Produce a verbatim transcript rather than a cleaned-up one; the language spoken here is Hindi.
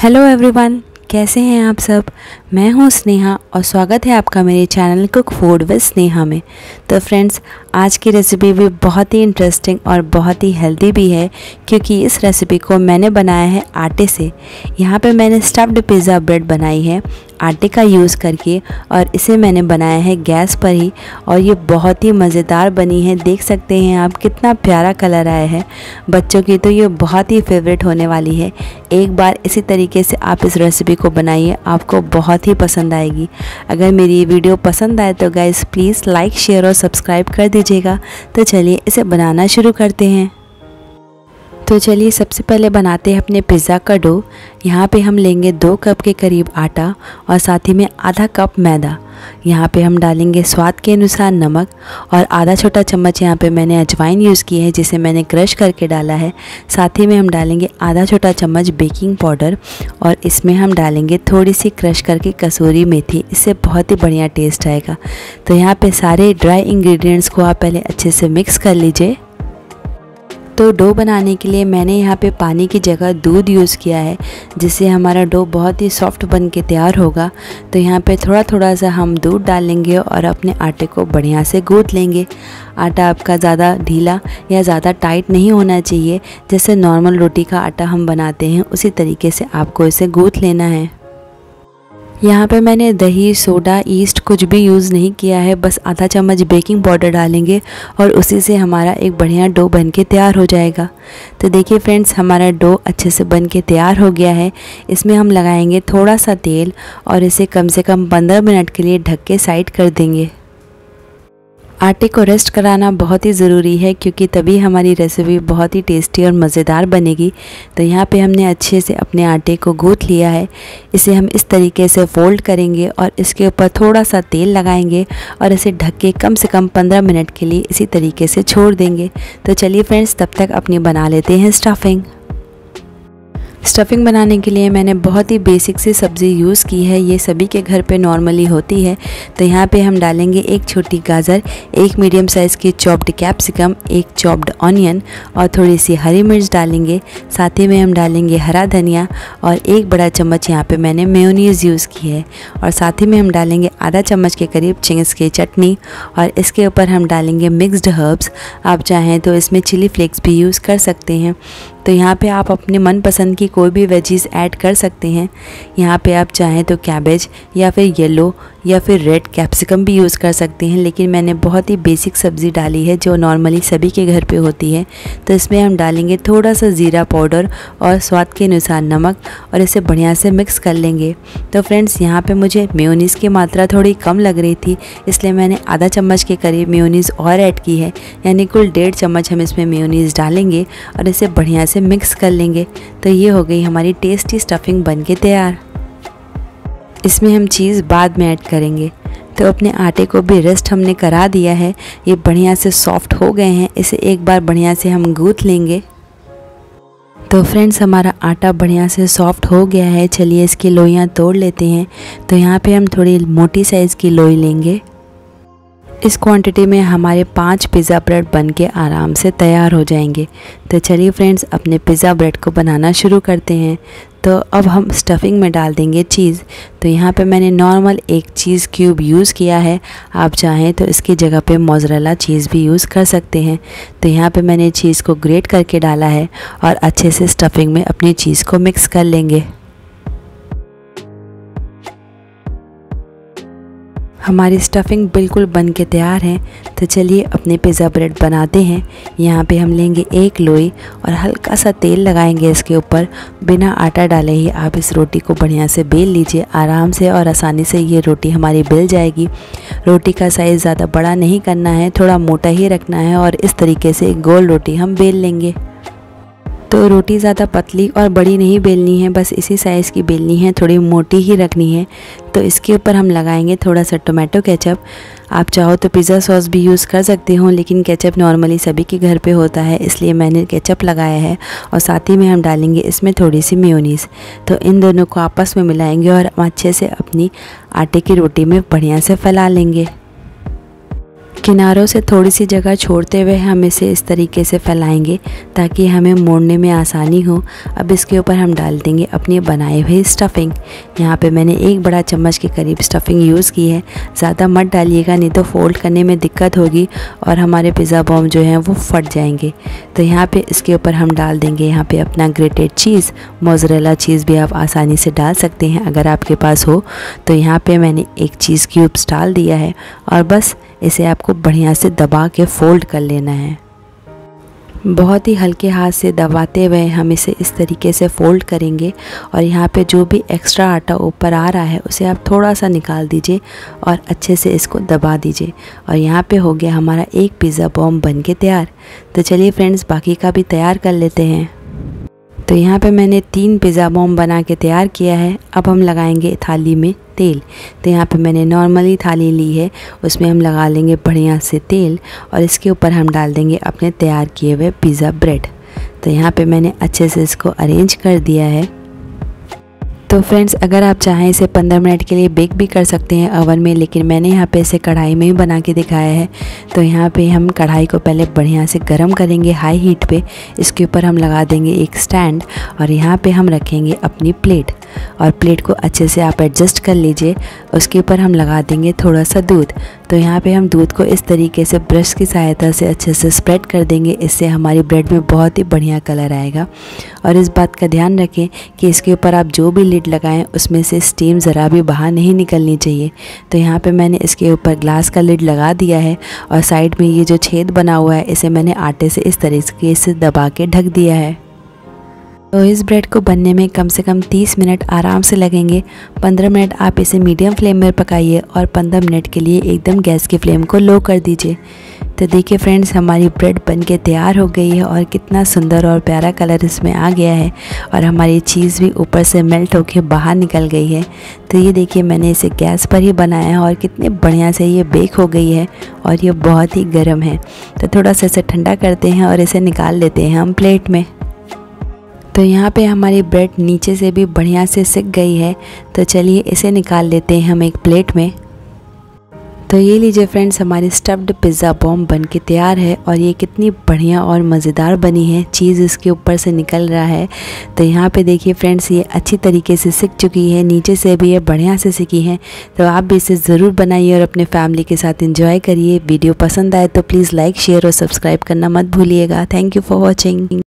हेलो एवरीवन, कैसे हैं आप सब। मैं हूं स्नेहा और स्वागत है आपका मेरे channel cook food with Sneha में। तो फ्रेंड्स, आज की रेसिपी भी बहुत ही इंटरेस्टिंग और बहुत ही हेल्दी भी है, क्योंकि इस रेसिपी को मैंने बनाया है आटे से। यहाँ पे मैंने स्टफ्ड पिज़्ज़ा ब्रेड बनाई है आटे का यूज़ करके, और इसे मैंने बनाया है गैस पर ही, और ये बहुत ही मज़ेदार बनी है। देख सकते हैं आप कितना प्यारा कलर आया है। बच्चों की तो ये बहुत ही फेवरेट होने वाली है। एक बार इसी तरीके से आप इस रेसिपी को बनाइए, आपको बहुत ही पसंद आएगी। अगर मेरी ये वीडियो पसंद आए तो गाइस प्लीज़ लाइक शेयर और सब्सक्राइब कर दीजिएगा। तो चलिए इसे बनाना शुरू करते हैं। तो चलिए सबसे पहले बनाते हैं अपने पिज़्ज़ा का डो। यहाँ पे हम लेंगे दो कप के करीब आटा और साथ ही में आधा कप मैदा। यहाँ पे हम डालेंगे स्वाद के अनुसार नमक, और आधा छोटा चम्मच यहाँ पे मैंने अजवाइन यूज़ की है, जिसे मैंने क्रश करके डाला है। साथ ही में हम डालेंगे आधा छोटा चम्मच बेकिंग पाउडर, और इसमें हम डालेंगे थोड़ी सी क्रश करके कसूरी मेथी। इससे बहुत ही बढ़िया टेस्ट आएगा। तो यहाँ पे सारे ड्राई इंग्रेडिएंट्स को आप पहले अच्छे से मिक्स कर लीजिए। तो डो बनाने के लिए मैंने यहाँ पे पानी की जगह दूध यूज़ किया है, जिससे हमारा डो बहुत ही सॉफ्ट बन के तैयार होगा। तो यहाँ पे थोड़ा थोड़ा सा हम दूध डालेंगे और अपने आटे को बढ़िया से गूँथ लेंगे। आटा आपका ज़्यादा ढीला या ज़्यादा टाइट नहीं होना चाहिए। जैसे नॉर्मल रोटी का आटा हम बनाते हैं, उसी तरीके से आपको इसे गूँथ लेना है। यहाँ पे मैंने दही, सोडा, ईस्ट कुछ भी यूज़ नहीं किया है। बस आधा चम्मच बेकिंग पाउडर डालेंगे और उसी से हमारा एक बढ़िया डो बन के तैयार हो जाएगा। तो देखिए फ्रेंड्स, हमारा डो अच्छे से बन के तैयार हो गया है। इसमें हम लगाएंगे थोड़ा सा तेल और इसे कम से कम पंद्रह मिनट के लिए ढक के साइड कर देंगे। आटे को रेस्ट कराना बहुत ही ज़रूरी है, क्योंकि तभी हमारी रेसिपी बहुत ही टेस्टी और मज़ेदार बनेगी। तो यहाँ पे हमने अच्छे से अपने आटे को गूँथ लिया है। इसे हम इस तरीके से फोल्ड करेंगे और इसके ऊपर थोड़ा सा तेल लगाएंगे और इसे ढक के कम से कम पंद्रह मिनट के लिए इसी तरीके से छोड़ देंगे। तो चलिए फ्रेंड्स, तब तक अपनी बना लेते हैं स्टफिंग। स्टफ़िंग बनाने के लिए मैंने बहुत ही बेसिक सी सब्ज़ी यूज़ की है। ये सभी के घर पे नॉर्मली होती है। तो यहाँ पे हम डालेंगे एक छोटी गाजर, एक मीडियम साइज़ की चॉप्ड कैप्सिकम, एक चॉप्ड ऑनियन और थोड़ी सी हरी मिर्च डालेंगे। साथ ही में हम डालेंगे हरा धनिया और एक बड़ा चम्मच यहाँ पे मैंने मेयोनीज़ यूज़ की है। और साथ ही में हम डालेंगे आधा चम्मच के करीब चिंग्स की चटनी, और इसके ऊपर हम डालेंगे मिक्स्ड हर्ब्स। आप चाहें तो इसमें चिली फ्लेक्स भी यूज़ कर सकते हैं। तो यहाँ पे आप अपने मनपसंद की कोई भी वेजीज़ ऐड कर सकते हैं। यहाँ पे आप चाहें तो कैबेज या फिर येलो या फिर रेड कैप्सिकम भी यूज़ कर सकते हैं, लेकिन मैंने बहुत ही बेसिक सब्ज़ी डाली है जो नॉर्मली सभी के घर पे होती है। तो इसमें हम डालेंगे थोड़ा सा ज़ीरा पाउडर और स्वाद के अनुसार नमक, और इसे बढ़िया से मिक्स कर लेंगे। तो फ्रेंड्स, यहाँ पे मुझे मेयोनीज़ की मात्रा थोड़ी कम लग रही थी, इसलिए मैंने आधा चम्मच के करीब मेयोनीज़ और ऐड की है, यानी कुल डेढ़ चम्मच हम इसमें मेयोनीज़ डालेंगे और इसे बढ़िया से मिक्स कर लेंगे। तो ये हो गई हमारी टेस्टी स्टफिंग बन के तैयार। इसमें हम चीज़ बाद में ऐड करेंगे। तो अपने आटे को भी रेस्ट हमने करा दिया है। ये बढ़िया से सॉफ्ट हो गए हैं। इसे एक बार बढ़िया से हम गूँथ लेंगे। तो फ्रेंड्स, हमारा आटा बढ़िया से सॉफ्ट हो गया है। चलिए इसकी लोइयाँ तोड़ लेते हैं। तो यहाँ पे हम थोड़ी मोटी साइज़ की लोई लेंगे। इस क्वांटिटी में हमारे पाँच पिज़्ज़ा ब्रेड बन के आराम से तैयार हो जाएंगे। तो चलिए फ्रेंड्स, अपने पिज़्ज़ा ब्रेड को बनाना शुरू करते हैं। तो अब हम स्टफिंग में डाल देंगे चीज़। तो यहाँ पे मैंने नॉर्मल एक चीज़ क्यूब यूज़ किया है। आप चाहें तो इसकी जगह पे मोज़रेला चीज़ भी यूज़ कर सकते हैं। तो यहाँ पे मैंने चीज़ को ग्रेट करके डाला है और अच्छे से स्टफिंग में अपनी चीज़ को मिक्स कर लेंगे। हमारी स्टफिंग बिल्कुल बन के तैयार है। तो चलिए अपने पिज़्ज़ा ब्रेड बनाते हैं। यहाँ पे हम लेंगे एक लोई और हल्का सा तेल लगाएंगे इसके ऊपर। बिना आटा डाले ही आप इस रोटी को बढ़िया से बेल लीजिए आराम से, और आसानी से ये रोटी हमारी बेल जाएगी। रोटी का साइज़ ज़्यादा बड़ा नहीं करना है, थोड़ा मोटा ही रखना है, और इस तरीके से एक गोल रोटी हम बेल लेंगे। तो रोटी ज़्यादा पतली और बड़ी नहीं बेलनी है, बस इसी साइज़ की बेलनी है, थोड़ी मोटी ही रखनी है। तो इसके ऊपर हम लगाएंगे थोड़ा सा टोमेटो केचप। आप चाहो तो पिज़्ज़ा सॉस भी यूज़ कर सकते हो, लेकिन केचप नॉर्मली सभी के घर पे होता है, इसलिए मैंने केचप लगाया है। और साथ ही में हम डालेंगे इसमें थोड़ी सी मेयोनीज़। तो इन दोनों को आपस में मिलाएंगे और अच्छे से अपनी आटे की रोटी में बढ़िया से फैला लेंगे। किनारों से थोड़ी सी जगह छोड़ते हुए हम इसे इस तरीके से फैलाएंगे ताकि हमें मोड़ने में आसानी हो। अब इसके ऊपर हम डाल देंगे अपनी बनाई हुई स्टफ़िंग। यहाँ पे मैंने एक बड़ा चम्मच के करीब स्टफ़िंग यूज़ की है। ज़्यादा मत डालिएगा, नहीं तो फ़ोल्ड करने में दिक्कत होगी और हमारे पिज़्ज़ा बॉम्ब जो हैं वो फट जाएंगे। तो यहाँ पे इसके ऊपर हम डाल देंगे यहाँ पे अपना ग्रेटेड चीज़। मोज़रेला चीज़ भी आप आसानी से डाल सकते हैं अगर आपके पास हो। तो यहाँ पे मैंने एक चीज़ क्यूब्स डाल दिया है और बस इसे आपको बढ़िया से दबा के फ़ोल्ड कर लेना है। बहुत ही हल्के हाथ से दबाते हुए हम इसे इस तरीके से फ़ोल्ड करेंगे और यहाँ पे जो भी एक्स्ट्रा आटा ऊपर आ रहा है उसे आप थोड़ा सा निकाल दीजिए और अच्छे से इसको दबा दीजिए। और यहाँ पे हो गया हमारा एक पिज़्ज़ा बॉम्ब बन के तैयार। तो चलिए फ्रेंड्स, बाकी का भी तैयार कर लेते हैं। तो यहाँ पे मैंने तीन पिज़्ज़ा बॉम्ब बना के तैयार किया है। अब हम लगाएंगे थाली में तेल। तो यहाँ पे मैंने नॉर्मली थाली ली है, उसमें हम लगा लेंगे बढ़िया से तेल और इसके ऊपर हम डाल देंगे अपने तैयार किए हुए पिज़्ज़ा ब्रेड। तो यहाँ पे मैंने अच्छे से इसको अरेंज कर दिया है। तो फ्रेंड्स, अगर आप चाहें इसे पंद्रह मिनट के लिए बेक भी कर सकते हैं ओवन में, लेकिन मैंने यहाँ पे इसे कढ़ाई में ही बना के दिखाया है। तो यहाँ पे हम कढ़ाई को पहले बढ़िया से गरम करेंगे हाई हीट पे। इसके ऊपर हम लगा देंगे एक स्टैंड और यहाँ पे हम रखेंगे अपनी प्लेट और प्लेट को अच्छे से आप एडजस्ट कर लीजिए। उसके ऊपर हम लगा देंगे थोड़ा सा दूध। तो यहाँ पे हम दूध को इस तरीके से ब्रश की सहायता से अच्छे से स्प्रेड कर देंगे। इससे हमारी ब्रेड में बहुत ही बढ़िया कलर आएगा। और इस बात का ध्यान रखें कि इसके ऊपर आप जो भी लिड लगाएं उसमें से स्टीम ज़रा भी बाहर नहीं निकलनी चाहिए। तो यहाँ पे मैंने इसके ऊपर ग्लास का लिड लगा दिया है और साइड में ये जो छेद बना हुआ है इसे मैंने आटे से इस तरीके से दबा के ढक दिया है। तो इस ब्रेड को बनने में कम से कम तीस मिनट आराम से लगेंगे। पंद्रह मिनट आप इसे मीडियम फ्लेम में पकाइए और पंद्रह मिनट के लिए एकदम गैस की फ्लेम को लो कर दीजिए। तो देखिए फ्रेंड्स, हमारी ब्रेड बनके तैयार हो गई है और कितना सुंदर और प्यारा कलर इसमें आ गया है और हमारी चीज़ भी ऊपर से मेल्ट होके बाहर निकल गई है। तो ये देखिए, मैंने इसे गैस पर ही बनाया है और कितने बढ़िया से ये बेक हो गई है और ये बहुत ही गर्म है। तो थोड़ा सा इसे ठंडा करते हैं और इसे निकाल लेते हैं हम प्लेट में। तो यहाँ पे हमारी ब्रेड नीचे से भी बढ़िया से सिक गई है। तो चलिए इसे निकाल लेते हैं हम एक प्लेट में। तो ये लीजिए फ्रेंड्स, हमारी स्टफ्ड पिज़्ज़ा बॉम्ब बन के तैयार है और ये कितनी बढ़िया और मज़ेदार बनी है। चीज़ इसके ऊपर से निकल रहा है। तो यहाँ पे देखिए फ्रेंड्स, ये अच्छी तरीके से सिक चुकी है, नीचे से भी ये बढ़िया से सिकी है। तो आप भी इसे ज़रूर बनाइए और अपने फैमिली के साथ एंजॉय करिए। वीडियो पसंद आए तो प्लीज़ लाइक, शेयर और सब्सक्राइब करना मत भूलिएगा। Thank you for watching.